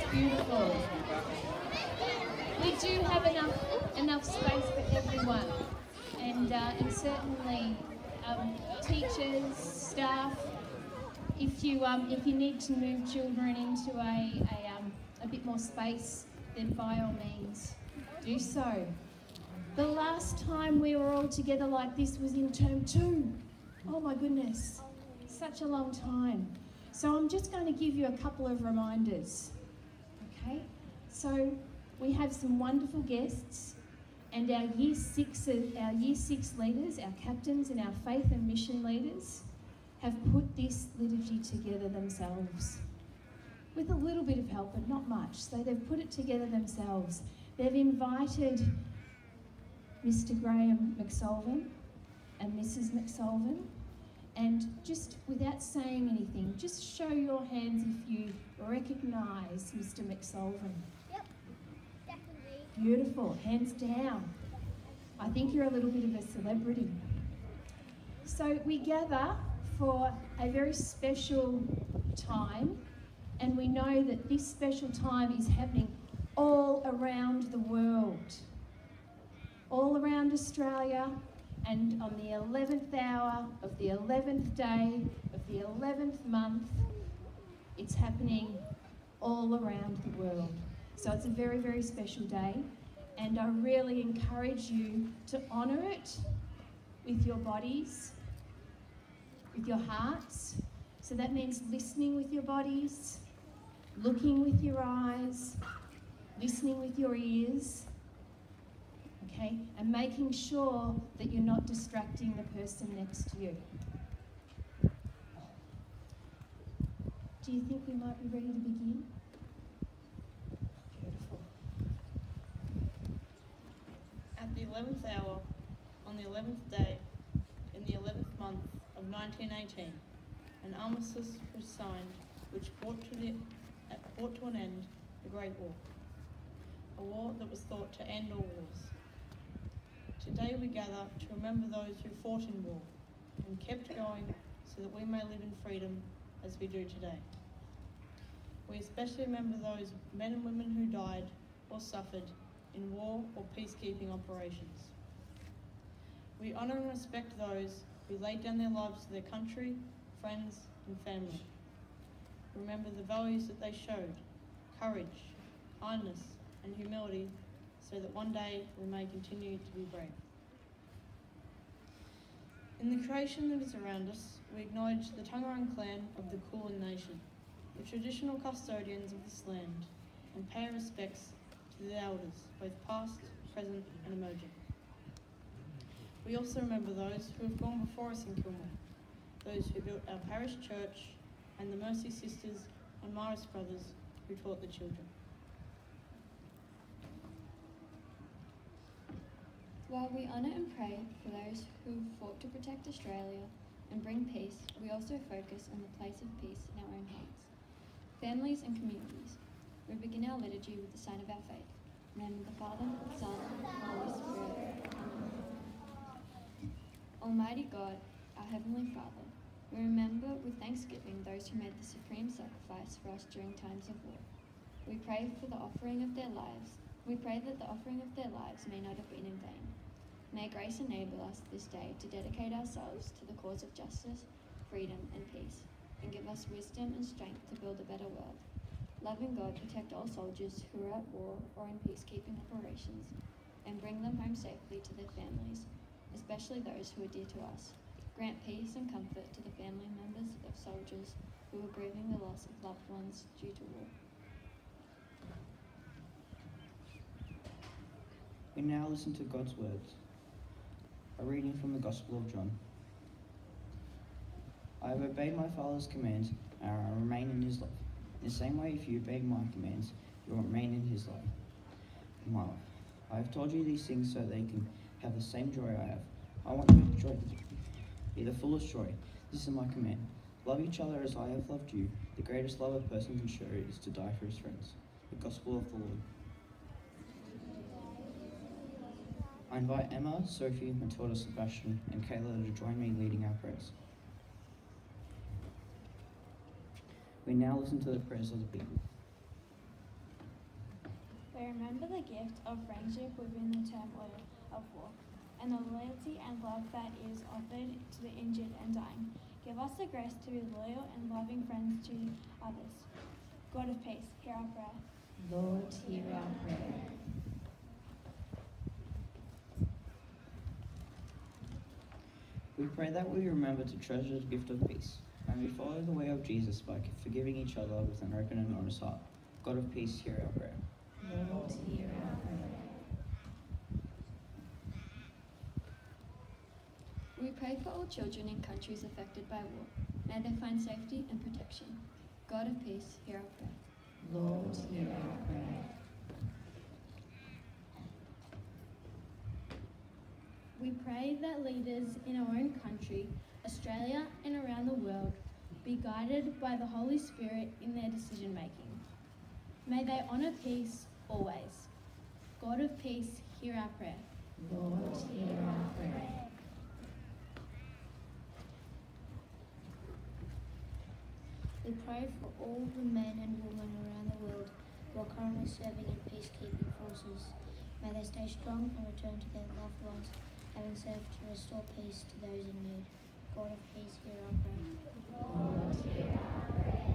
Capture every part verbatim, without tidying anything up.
Beautiful. We do have enough enough space for everyone, and uh, and certainly um, teachers, staff. If you um, if you need to move children into a a, um, a bit more space, then by all means, do so. The last time we were all together like this was in term two. Oh my goodness, such a long time. So I'm just going to give you a couple of reminders. Okay, so we have some wonderful guests, and our year six, our year six leaders, our captains, and our faith and mission leaders have put this liturgy together themselves, with a little bit of help, but not much. So they've put it together themselves. They've invited Mister Graham McSolvin and Missus McSolvin, and just without saying anything, just show your hands if you recognise Mister McSolvin. Yep, definitely. Beautiful, hands down. I think you're a little bit of a celebrity. So we gather for a very special time, and we know that this special time is happening all around the world, all around Australia, and on the eleventh hour of the eleventh day of the eleventh month, it's happening all around the world. So it's a very, very special day, and I really encourage you to honour it with your bodies, with your hearts. So that means listening with your bodies, looking with your eyes, listening with your ears, okay, and making sure that you're not distracting the person next to you. Do you think we might be ready to begin? Beautiful. At the eleventh hour, on the eleventh day, in the eleventh month of nineteen eighteen, an armistice was signed which brought to, the, uh, brought to an end the Great War, a war that was thought to end all wars. Today we gather to remember those who fought in war and kept going so that we may live in freedom as we do today. We especially remember those men and women who died or suffered in war or peacekeeping operations. We honour and respect those who laid down their lives for their country, friends and family. Remember the values that they showed, courage, kindness and humility, so that one day we may continue to be brave. In the creation that is around us, we acknowledge the Taungurung clan of the Kulin Nation, the traditional custodians of this land, and pay our respects to the elders, both past, present and emerging. We also remember those who have gone before us in Kilmore, those who built our parish church, and the Mercy Sisters and Maris brothers who taught the children. While we honour and pray for those who have fought to protect Australia and bring peace, we also focus on the place of peace in our own hearts, families and communities. We begin our liturgy with the sign of our faith. In the name of the Father, Son, and Holy Spirit. Amen. Almighty God, our Heavenly Father, we remember with thanksgiving those who made the supreme sacrifice for us during times of war. We pray for the offering of their lives. We pray that the offering of their lives may not have been in vain. May grace enable us this day to dedicate ourselves to the cause of justice, freedom and peace, and give us wisdom and strength to build a better world. Loving God, protect all soldiers who are at war or in peacekeeping operations, and bring them home safely to their families, especially those who are dear to us. Grant peace and comfort to the family members of soldiers who are grieving the loss of loved ones due to war. We now listen to God's words. A reading from the Gospel of John. I have obeyed my Father's commands, and I remain in his love. In the same way, if you obey my commands, you will remain in his love. In my love. I have told you these things so they can have the same joy I have. I want your joy to be the fullest joy. This is my command. Love each other as I have loved you. The greatest love a person can show is to die for his friends. The Gospel of the Lord. I invite Emma, Sophie, Matilda, Sebastian, and Kayla to join me leading our prayers. We now listen to the prayers of the people. We remember the gift of friendship within the turmoil of war, and the loyalty and love that is offered to the injured and dying. Give us the grace to be loyal and loving friends to others. God of peace, hear our prayer. Lord, hear our prayer. We pray that we remember to treasure the gift of peace, and we follow the way of Jesus by forgiving each other with an open and honest heart. God of peace, hear our prayer. Lord, hear our prayer. We pray for all children in countries affected by war. May they find safety and protection. God of peace, hear our prayer. Lord, hear our prayer. We pray that leaders in our own country, Australia and around the world, be guided by the Holy Spirit in their decision making. May they honour peace always. God of peace, hear our prayer. Lord, hear our prayer. We pray for all the men and women around the world who are currently serving in peacekeeping forces. May they stay strong and return to their loved ones, having served to restore peace to those in need. God of peace, hear our prayer. Lord, hear our prayer.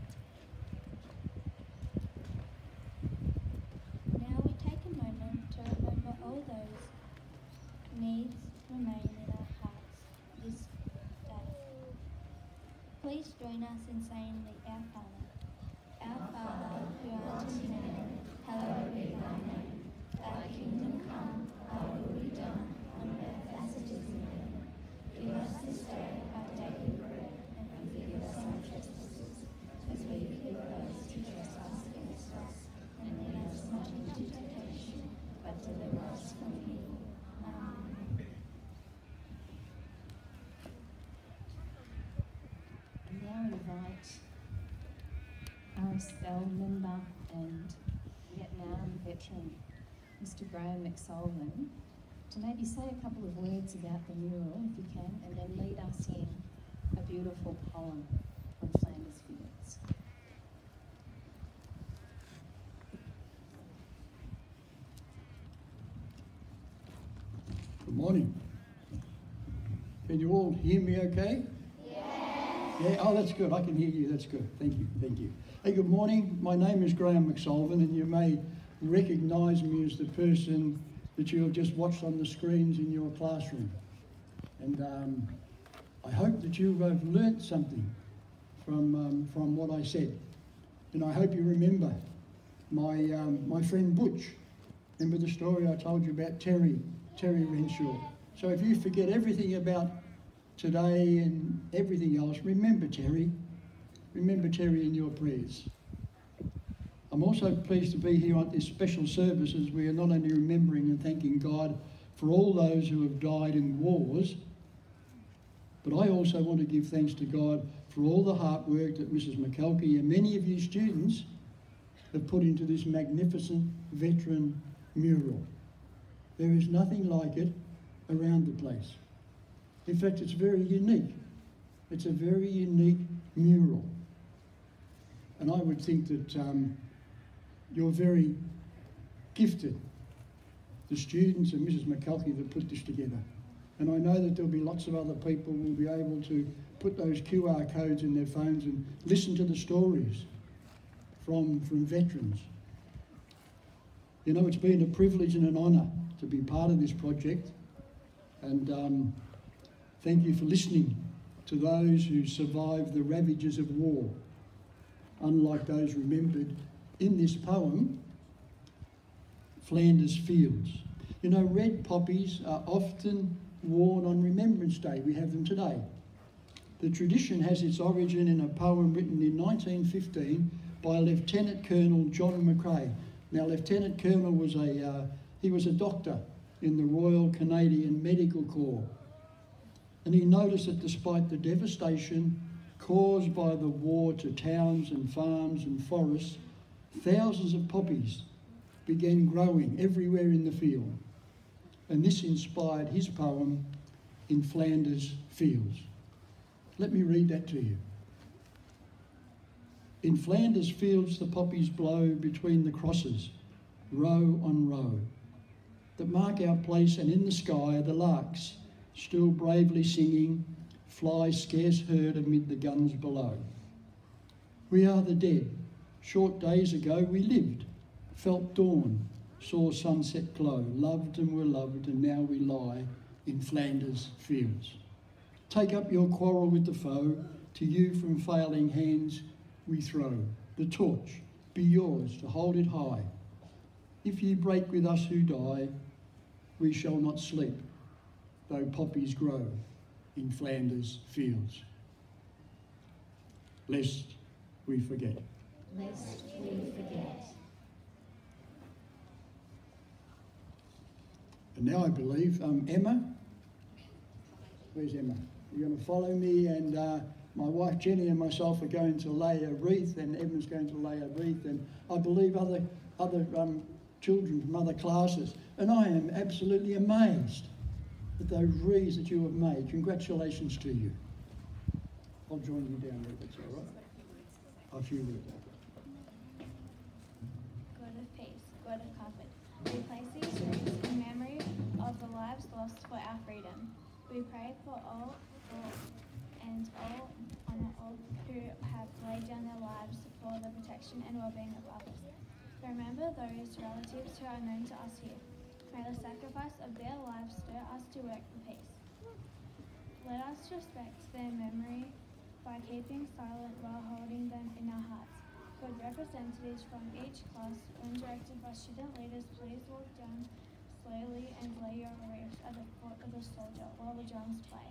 Now we take a moment to remember all those needs remain in our hearts this day. Please join us in saying the Our Father. Our Father, who art in heaven, hallowed be thy name. Thy kingdom come, thy will be done, on earth as it is in heaven. Give us this day our daily bread, and forgive us our trespasses, as we forgive those who trespass against us. And lead us not into temptation, but deliver us from evil. Amen. I now invite R S L member and Vietnam veteran, Mister Graham McSullivan, to maybe say a couple of words about the mural, if you can, and then lead us in a beautiful poem on Flanders Fields. Good morning. Can you all hear me okay? Yeah. Yeah, oh, that's good. I can hear you. That's good. Thank you. Thank you. Hey, good morning. My name is Graham McSullivan, and you may recognise me as the person that you have just watched on the screens in your classroom. And um, I hope that you have learnt something from, um, from what I said. And I hope you remember my, um, my friend Butch. Remember the story I told you about Terry, Terry Renshaw. So if you forget everything about today and everything else, remember Terry. Remember Terry in your prayers. I'm also pleased to be here at this special service as we are not only remembering and thanking God for all those who have died in wars, but I also want to give thanks to God for all the hard work that Missus McKelkey and many of you students have put into this magnificent veteran mural. There is nothing like it around the place. In fact, it's very unique. It's a very unique mural. And I would think that um, you're very gifted, the students and Missus McKelkey that put this together. And I know that there'll be lots of other people who will be able to put those Q R codes in their phones and listen to the stories from, from veterans. You know, it's been a privilege and an honour to be part of this project. And um, thank you for listening to those who survived the ravages of war, unlike those remembered in this poem, Flanders Fields. You know, red poppies are often worn on Remembrance Day. We have them today. The tradition has its origin in a poem written in nineteen fifteen by Lieutenant Colonel John McCrae. Now, Lieutenant Colonel was a, uh, he was a doctor in the Royal Canadian Medical Corps. And he noticed that despite the devastation caused by the war to towns and farms and forests, thousands of poppies began growing everywhere in the field. And this inspired his poem, In Flanders Fields. Let me read that to you. In Flanders fields the poppies blow between the crosses. row on row, that mark our place, and in the sky the larks, still bravely singing, fly scarce heard amid the guns below. We are the dead. Short days ago we lived, felt dawn, saw sunset glow, loved and were loved, and now we lie in Flanders fields. Take up your quarrel with the foe, to you from failing hands we throw. The torch be yours to hold it high. If ye break with us who die, we shall not sleep, though poppies grow in Flanders fields. Lest we forget. Lest we forget. And now I believe um, Emma, where's Emma? You're going to follow me, and uh, my wife Jenny and myself are going to lay a wreath, and Emma's going to lay a wreath, and I believe other other um, children from other classes. And I am absolutely amazed at those wreaths that you have made. Congratulations to you. I'll join you down there, that's all right. A few words. God of peace, God of comfort, we place these wreaths in memory of the lives lost for our freedom. We pray for all, all and all on all who have laid down their lives for the protection and well-being of others. Remember those relatives who are known to us here. May the sacrifice of their lives stir us to work for peace. Let us respect their memory by keeping silent while holding them in our hearts. Could representatives from each class, when directed by student leaders, please walk down slowly and lay your wreath at the foot of the soldier while the drums play.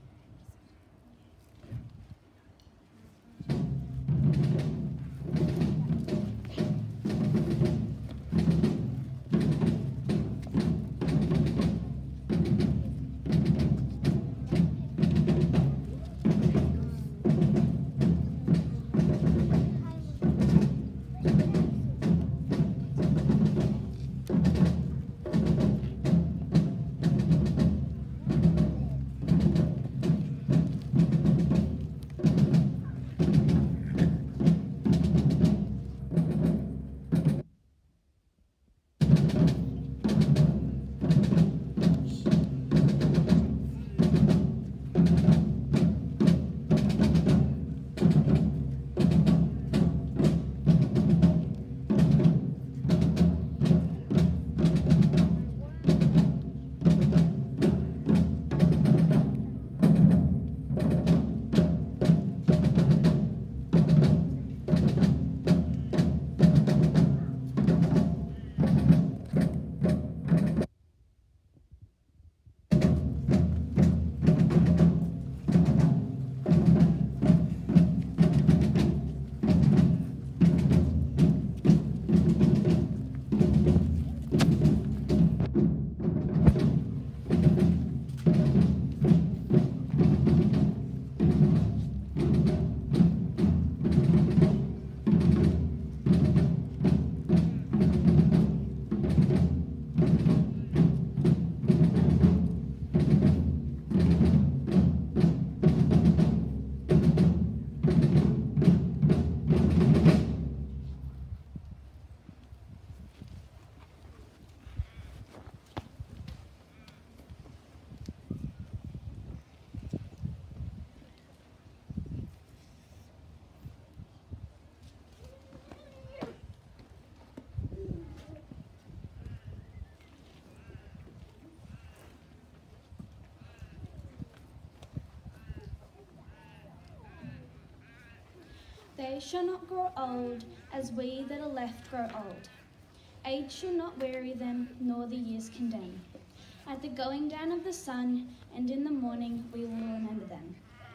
They shall not grow old as we that are left grow old. Age shall not weary them, nor the years condemn. At the going down of the sun, and in the morning we will remember them.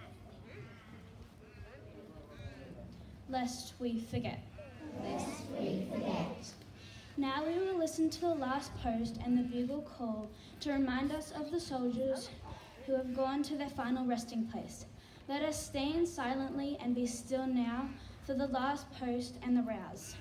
Lest we forget. Lest we forget. Now we will listen to the last post and the bugle call to remind us of the soldiers who have gone to their final resting place. Let us stand silently and be still now for the last post and the rouse.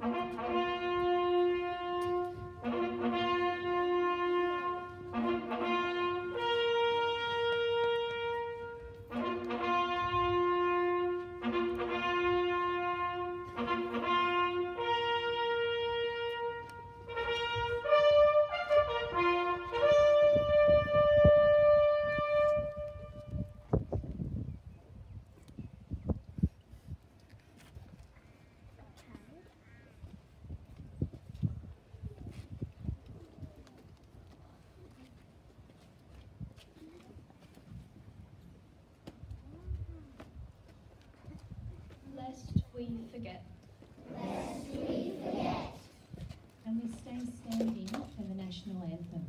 Lest we forget. Lest we forget. And we stay standing for the national anthem.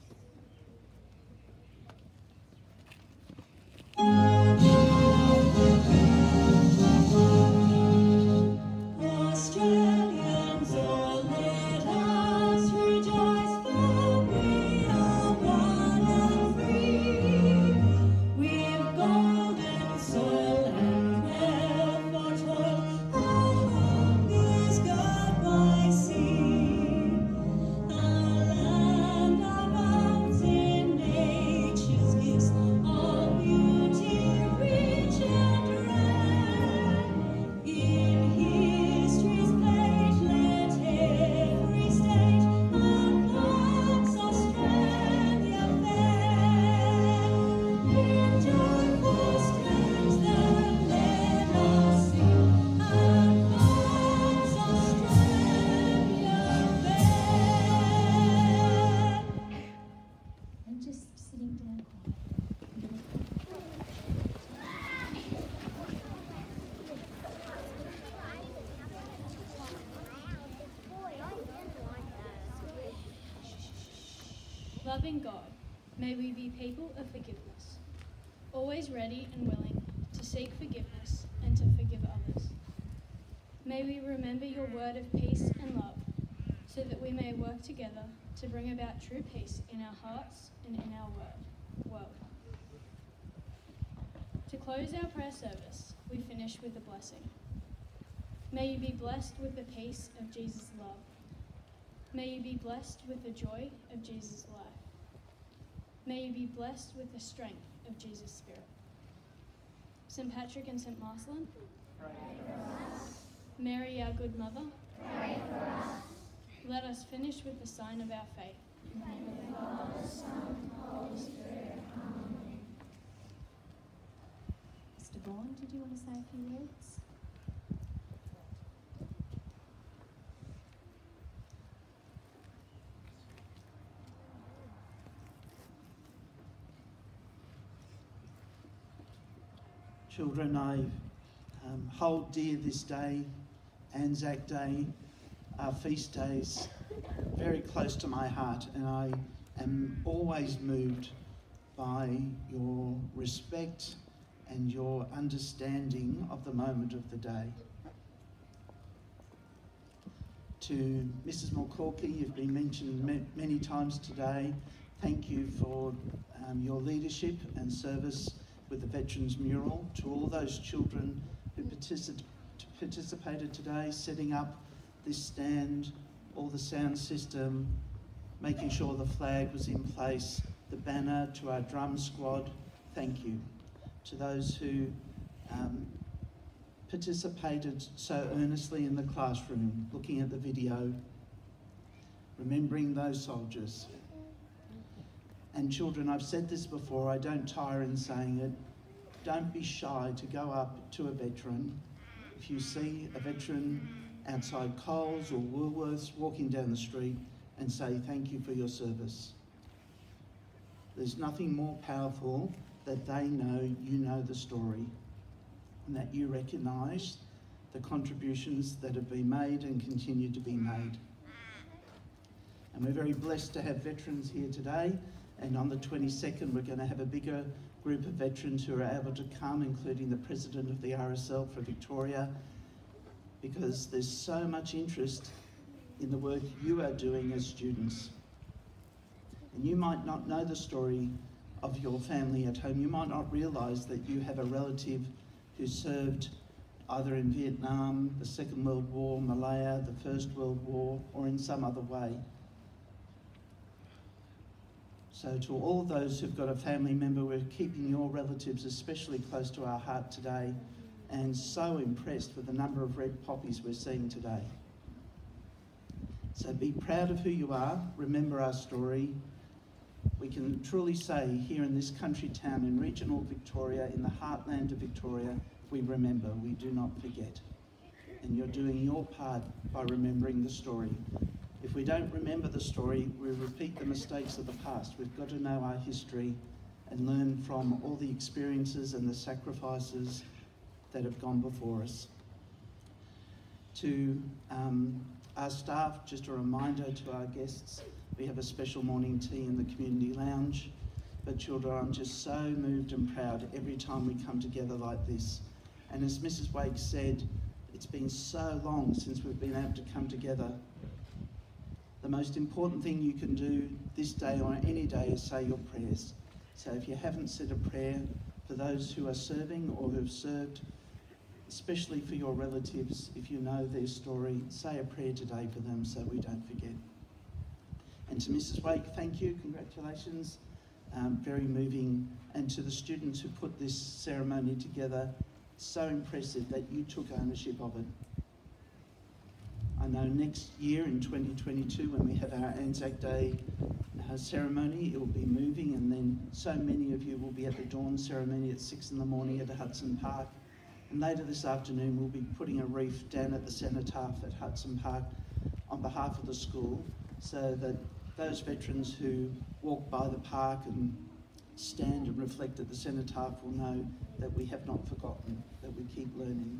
Australians, all let us rejoice, for we are one and free. We've golden soil and wealth for toil, our home is God by sea. Our land abounds in nature's gifts, all beauty rich and rare. In history's page, let every stage unlocks Australia fair. In joyful strains that let us sing, unlocks Australia fair. And just sitting down quiet. Loving God, may we be people of forgiveness, always ready and willing to seek forgiveness and to forgive others. May we remember your word of peace and love, so that we may work together to bring about true peace in our hearts and in our word, world. To close our prayer service, we finish with a blessing. May you be blessed with the peace of Jesus' love. May you be blessed with the joy of Jesus' life. May you be blessed with the strength of Jesus' Spirit. Saint Patrick and Saint Marcelin, pray for us. Mary, our good mother, pray for us. Let us finish with the sign of our faith. In the name of the Father, Son, Holy Spirit. Amen. Mister Vaughan, did you want to say a few words? Children, I um, hold dear this day, Anzac Day, our feast days, very close to my heart, and I am always moved by your respect and your understanding of the moment of the day. To Missus Mulcaulky, you've been mentioned ma many times today. Thank you for um, your leadership and service with the Veterans Mural. To all those children who particip participated today, setting up this stand, all the sound system, making sure the flag was in place, the banner, to our drum squad, thank you. To those who um, participated so earnestly in the classroom, looking at the video, remembering those soldiers. And children, I've said this before, I don't tire in saying it, don't be shy to go up to a veteran. If you see a veteran outside Coles or Woolworths walking down the street, and say thank you for your service. There's nothing more powerful that they know you know the story, and that you recognise the contributions that have been made and continue to be made. And we're very blessed to have veterans here today, and on the twenty-second we're going to have a bigger group of veterans who are able to come, including the President of the R S L for Victoria, because there's so much interest in the work you are doing as students. And you might not know the story of your family at home. You might not realise that you have a relative who served either in Vietnam, the Second World War, Malaya, the First World War, or in some other way. So to all of those who've got a family member, we're keeping your relatives especially close to our heart today, and so impressed with the number of red poppies we're seeing today. So be proud of who you are, remember our story. We can truly say here in this country town in regional Victoria, in the heartland of Victoria, we remember, we do not forget. And you're doing your part by remembering the story. If we don't remember the story, we repeat the mistakes of the past. We've got to know our history and learn from all the experiences and the sacrifices that have gone before us. To um, our staff, just a reminder to our guests, we have a special morning tea in the community lounge. But children, I'm just so moved and proud every time we come together like this. And as Missus Wake said, it's been so long since we've been able to come together. The most important thing you can do this day or any day is say your prayers. So if you haven't said a prayer for those who are serving or who have served, especially for your relatives, if you know their story, say a prayer today for them so we don't forget. And to Missus Wake, thank you, congratulations, um, very moving. And to the students who put this ceremony together, so impressive that you took ownership of it. I know next year in twenty twenty-two, when we have our Anzac Day uh, ceremony, it will be moving, and then so many of you will be at the dawn ceremony at six in the morning at the Hudson Park. And later this afternoon, we'll be putting a wreath down at the cenotaph at Hudson Park on behalf of the school, so that those veterans who walk by the park and stand and reflect at the cenotaph will know that we have not forgotten, that we keep learning.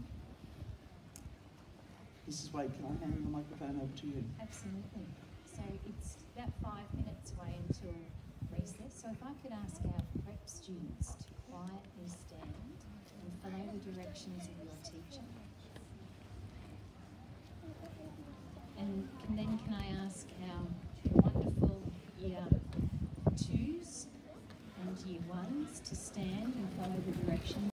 Missus Wade, can I hand the microphone over to you? Absolutely. So it's about five minutes away until recess. So if I could ask our prep students to quietly stand and follow the directions of your teacher. And can, then can I ask our wonderful year twos and year ones to stand and follow the directions